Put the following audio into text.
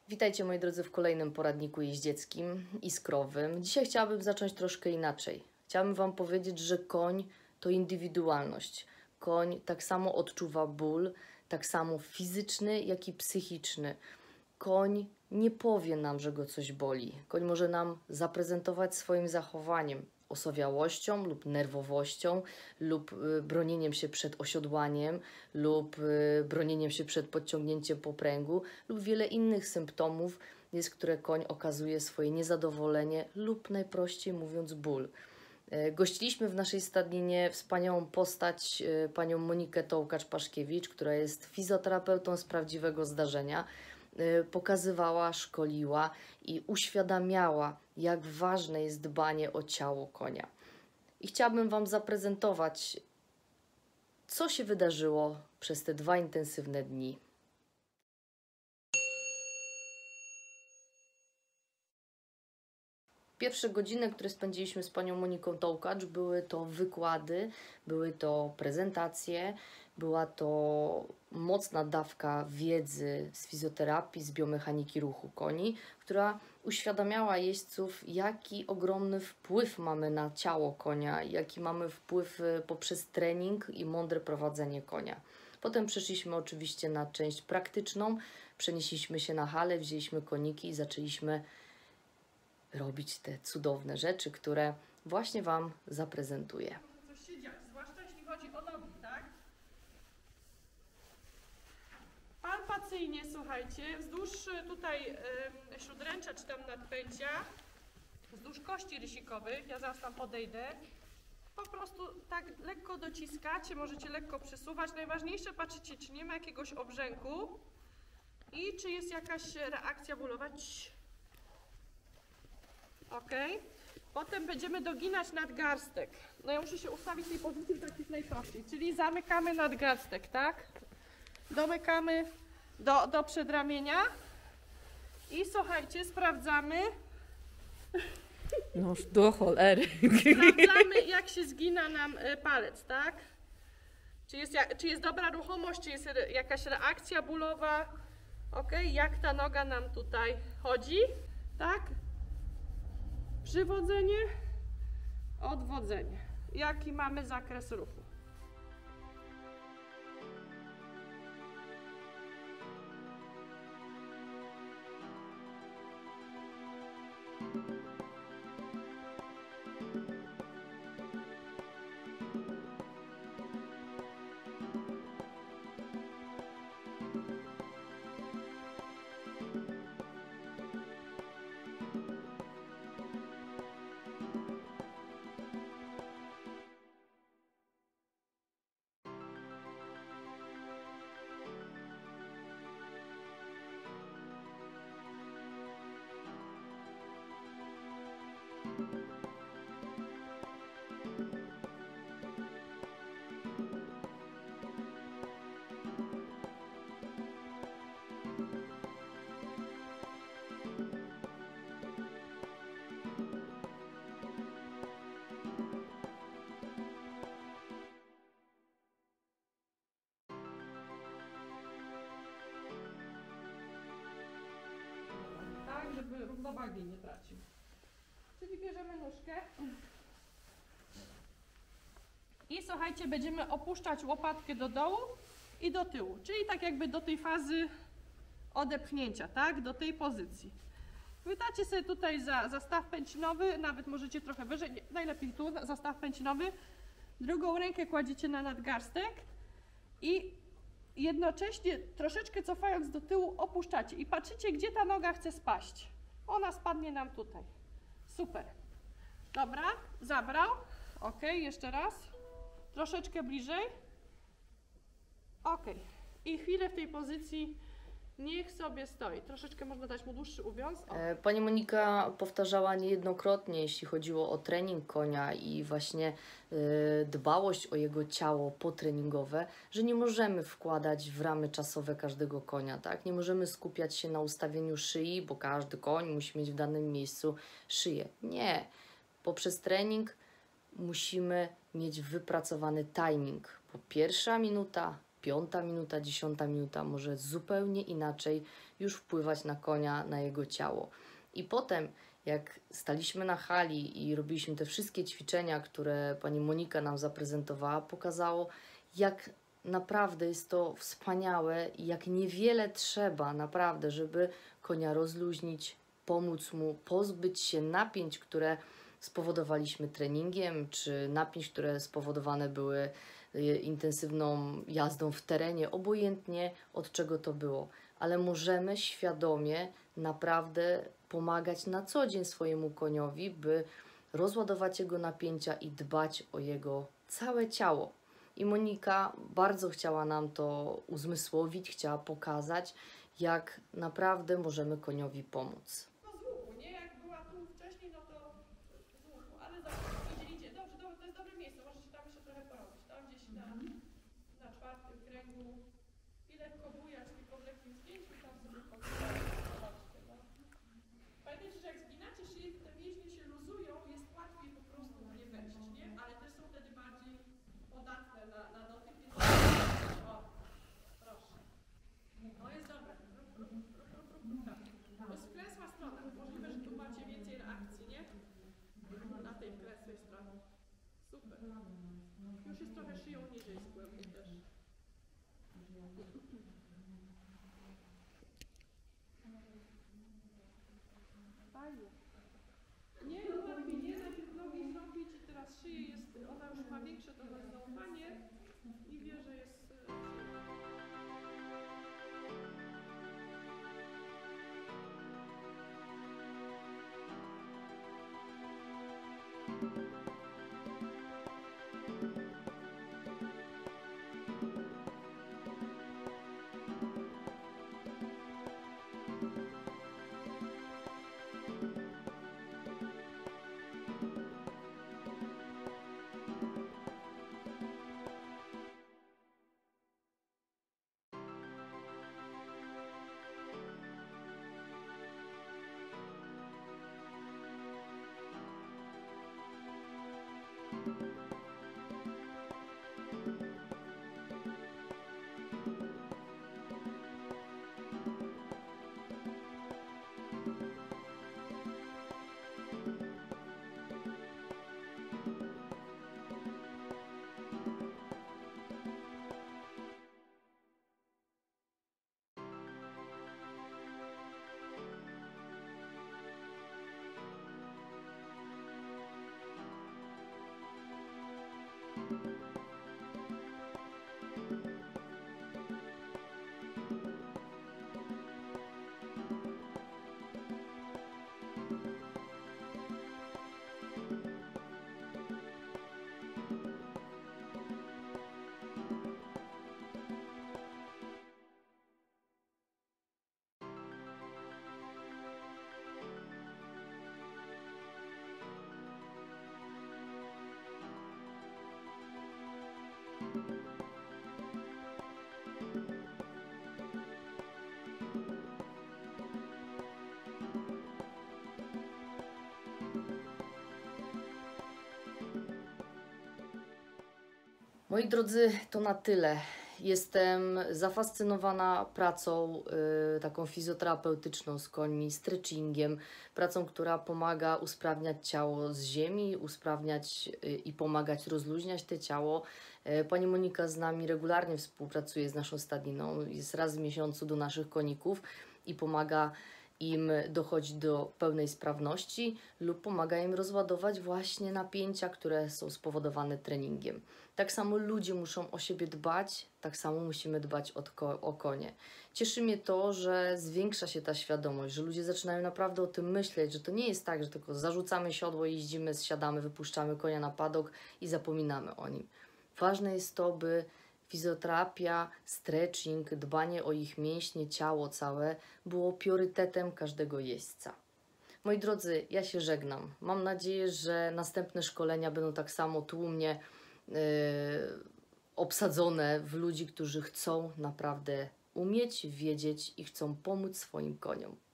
Witajcie moi drodzy w kolejnym poradniku jeździeckim iskrowym. Dzisiaj chciałabym zacząć troszkę inaczej. Chciałabym Wam powiedzieć, że koń to indywidualność. Koń tak samo odczuwa ból, tak samo fizyczny, jak i psychiczny. Koń nie powie nam, że go coś boli. Koń może nam zaprezentować swoim zachowaniem, osowiałością lub nerwowością, lub bronieniem się przed osiodłaniem, lub bronieniem się przed podciągnięciem popręgu, lub wiele innych symptomów, jest, które koń okazuje swoje niezadowolenie lub najprościej mówiąc ból. Gościliśmy w naszej stadninie wspaniałą postać, panią Monikę Tołkacz-Paszkiewicz, która jest fizjoterapeutą z prawdziwego zdarzenia. Pokazywała, szkoliła i uświadamiała, jak ważne jest dbanie o ciało konia. I chciałabym Wam zaprezentować, co się wydarzyło przez te 2 intensywne dni. Pierwsze godziny, które spędziliśmy z panią Moniką Tołkacz, były to wykłady, były to prezentacje, była to mocna dawka wiedzy z fizjoterapii, z biomechaniki ruchu koni, która uświadamiała jeźdźców, jaki ogromny wpływ mamy na ciało konia, jaki mamy wpływ poprzez trening i mądre prowadzenie konia. Potem przeszliśmy oczywiście na część praktyczną, przenieśliśmy się na halę, wzięliśmy koniki i zaczęliśmy robić te cudowne rzeczy, które właśnie Wam zaprezentuję. Coś się dziać, zwłaszcza jeśli chodzi o nogi, tak? Palpacyjnie, słuchajcie, wzdłuż tutaj śródręcza czy tam nadpędzia, wzdłuż kości rysikowych, ja zaraz tam podejdę, po prostu tak lekko dociskacie, możecie lekko przesuwać. Najważniejsze, patrzycie, czy nie ma jakiegoś obrzęku i czy jest jakaś reakcja bólowa. Ok. Potem będziemy doginać nadgarstek. No ja muszę się ustawić w tej pozycji takich najprościej, czyli zamykamy nadgarstek, tak? Domykamy do przedramienia i słuchajcie, sprawdzamy. Noż do cholery. Sprawdzamy, jak się zgina nam palec, tak? Czy jest dobra ruchomość, czy jest jakaś reakcja bólowa. Ok, jak ta noga nam tutaj chodzi, tak? Przywodzenie, odwodzenie. Jaki mamy zakres ruchu? Tak, żeby równowagi nie tracił. Czyli bierzemy nóżkę i słuchajcie, będziemy opuszczać łopatkę do dołu i do tyłu, czyli tak jakby do tej fazy odepchnięcia, tak, do tej pozycji. Chwytacie sobie tutaj za staw pęcinowy, nawet możecie trochę wyżej, najlepiej tu, za staw pęcinowy. Drugą rękę kładziecie na nadgarstek i jednocześnie troszeczkę cofając do tyłu opuszczacie i patrzycie, gdzie ta noga chce spaść. Ona spadnie nam tutaj. Super. Dobra, zabrał. Ok, jeszcze raz. Troszeczkę bliżej. Ok. I chwilę w tej pozycji niech sobie stoi. Troszeczkę można dać mu dłuższy uwiąz. Pani Monika powtarzała niejednokrotnie, jeśli chodziło o trening konia i właśnie dbałość o jego ciało potreningowe, że nie możemy wkładać w ramy czasowe każdego konia, tak? Nie możemy skupiać się na ustawieniu szyi, bo każdy koń musi mieć w danym miejscu szyję. Nie. Poprzez trening musimy mieć wypracowany timing, bo pierwsza minuta, 5. minuta, 10. minuta może zupełnie inaczej już wpływać na konia, na jego ciało. I potem, jak staliśmy na hali i robiliśmy te wszystkie ćwiczenia, które pani Monika nam zaprezentowała, pokazało, jak naprawdę jest to wspaniałe i jak niewiele trzeba naprawdę, żeby konia rozluźnić, pomóc mu pozbyć się napięć, które spowodowaliśmy treningiem, czy napięć, które spowodowane były intensywną jazdą w terenie, obojętnie od czego to było. Ale możemy świadomie naprawdę pomagać na co dzień swojemu koniowi, by rozładować jego napięcia i dbać o jego całe ciało. I Monika bardzo chciała nam to uzmysłowić, chciała pokazać, jak naprawdę możemy koniowi pomóc. No z łuku, nie? Jak była tu wcześniej, no to z łuku. Ale dobrze, idzie. Dobrze, to jest dobre miejsce. Możecie tam jeszcze trochę porobić. Tam gdzieś na czwartym kręgu. I lekko bujać, tylko w lekkim zdjęciu tam sobie podbijać. Zobaczcie, no. Pamiętajcie, że jak zginacie szyję, te mięśnie się luzują, jest łatwiej po prostu nie wejść, nie? Ale też są wtedy bardziej podatne na dotyk. O, proszę. No jest dobre. To jest wklęsła strona. Możliwe, że tu macie więcej reakcji, nie? Na tej wklęsłej stronie. Super. Już jest trochę szyją niżej z głębi też. Fajnie. Nie, łatwiej nie, najpierw nogi zrobić i teraz szyję jest, ona już ma większe do nas zaufanie i wie, że jest... Moi drodzy, to na tyle. Jestem zafascynowana pracą taką fizjoterapeutyczną z końmi, stretchingiem, pracą, która pomaga usprawniać ciało z ziemi, usprawniać i pomagać rozluźniać te ciało. Pani Monika z nami regularnie współpracuje z naszą stadniną, jest raz w miesiącu do naszych koników i pomaga im dochodzić do pełnej sprawności lub pomaga im rozładować właśnie napięcia, które są spowodowane treningiem. Tak samo ludzie muszą o siebie dbać, tak samo musimy dbać o konie. Cieszy mnie to, że zwiększa się ta świadomość, że ludzie zaczynają naprawdę o tym myśleć, że to nie jest tak, że tylko zarzucamy siodło, jeździmy, zsiadamy, wypuszczamy konia na padok i zapominamy o nim. Ważne jest to, by fizjoterapia, stretching, dbanie o ich mięśnie, ciało całe było priorytetem każdego jeźdźca. Moi drodzy, ja się żegnam. Mam nadzieję, że następne szkolenia będą tak samo tłumnie obsadzone w ludzi, którzy chcą naprawdę umieć, wiedzieć i chcą pomóc swoim koniom.